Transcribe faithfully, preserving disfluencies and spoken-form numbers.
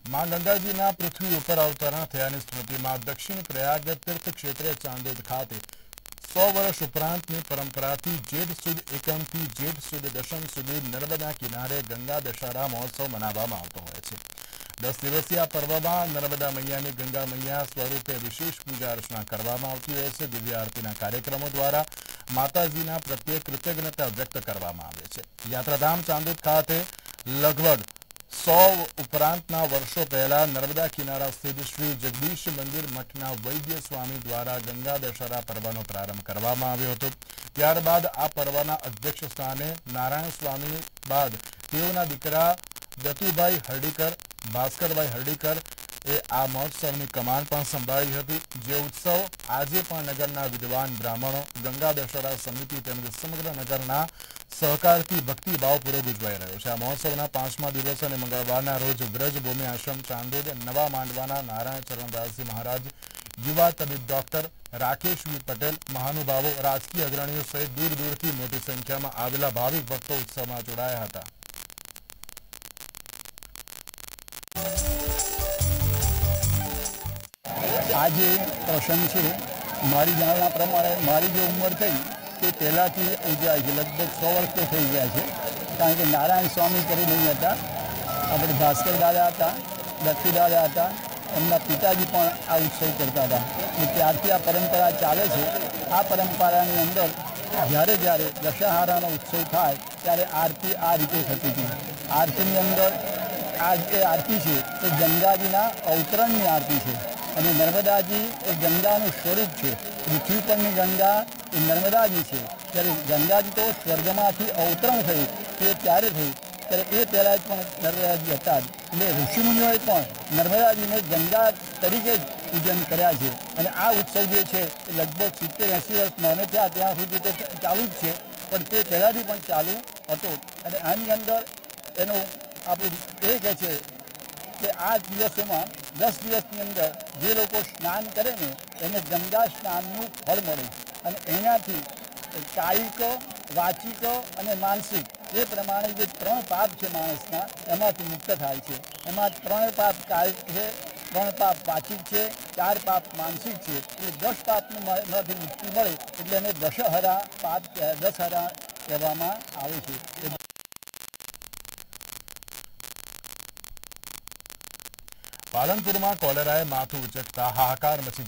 मां गंगाजीना पृथ्वी पर अवतरण थयानी स्मृतिमां दक्षिण प्रयाग तीर्थ क्षेत्रे चांदोद खाते सौ वर्ष उपरांतनी परंपराथी जेठ सुद एकमथी जेठ सुद दशम सुधी नर्मदा किनारे गंगा दशहरा महोत्सव मनाववामां आवतो होय छे। दस दिवसीय आ पर्वमां नर्मदा मैयानी गंगा मैया स्वरूपे विशेष पूजा अर्चना करवामां आवती होय छे। दिव्य आरतीना कार्यक्रमों द्वारा माताजीना प्रत्ये कृतज्ञता व्यक्त करवामां आवे छे। यात्राधाम चांदोद खाते लगभग सौ उपरांतना वर्षो पहला नर्मदा किनारा स्थित श्री जगदीश मंदिर मठना वैद्य स्वामी द्वारा गंगा दशहरा पर्वनो प्रारंभ करवामां आव्यो हतो। त्यारबाद आ पर्वना अध्यक्ष स्थाने नारायण स्वामी बाद तेओना दीकरा दत्तुभाई हरडीकर भास्करभाई हरडीकर ए आ महोत्सवनी कमान पण संभाळी हती। जे उत्सव आजे पण नगरना विद्वान ब्राह्मणों गंगा दशहरा समिति तेमज समग्र नगरना सहकारथी भक्तिभावपूर्वक उजवाई रह्यो छे। आ महोत्सवना पांचमा दिवस अने मंगळवाરના रोज व्रजभूमि आश्रम चांदोद नवा मांडवाना नारायण चरणदासजी महाराज युवा तबीब डॉक्टर राकेश वी पटेल महानुभावो राजकीय अग्रणीओ सहित दूर दूरथी मोटी संख्यामां आवेला भाविक भक्तो उत्सवमां जोડાયા हता। आज प्रसंग है मारी जाणना प्रमाणे मारी जो उम्र थी ते पहलाथी उजवाय छे। लगभग सौ वर्ष तो थई गया है कारण के नारायण स्वामी करीने अहींया हता, अपने भास्कर दादा हता, दत्तू दादा हता, एमना पिताजी पण आ उत्सव करता था। त्यारथी आ परंपरा चाले छे। आ परंपरानी अंदर ज्यारे ज्यारे दशहरानो उत्सव थाय त्यारे आरती आ रीते थती थी। आरतीनी अंदर आज ए आरती है तो गंगाजीना अवतरणनी आरती है અને નર્મદાજી એ ગંગાનું સ્વરૂપ છે। પૃથ્વી પરની ગંગા એ નર્મદાજી છે। ત્યારે ગંગાજી તો સ્વર્ગમાંથી અવતરણ થયું તે ત્યારે થયું ત્યારે એ પહેલાં જ પણ નર્મદાજી હતા જ। એટલે ઋષિમુનિઓએ પણ નર્મદાજીને ગંગા તરીકે જ પૂજન કર્યા છે। અને આ ઉત્સવ જે છે એ લગભગ સિત્તેર એંસી વર્ષ મને થયા ત્યાં સુધી તો ચાલુ જ છે પણ તે પહેલાંથી પણ ચાલુ હતો। અને આની અંદર એનું આપણું એ કહે છે કે આ દિવસોમાં दस दिवसनी अंदर जे लोग स्नान करे ने एने गंगा स्नाननु फल मळे अने एनाथी कायिक वाचिक अने मानसिक ए प्रमाणे जे त्रण पाप छे माणसना एमांथी मुक्त थाय छे। एमां त्रण पाप कायिक छे, त्रण पाप वाचिक छे, चार पाप मानसिक छे। ए दस पापमांथी मुक्ति मळे एटले एने दशहरा पाप दशहरा कहेवामां आवे छे। पालनपुर में कोलेराए माथुं उचकता हाहाकार मची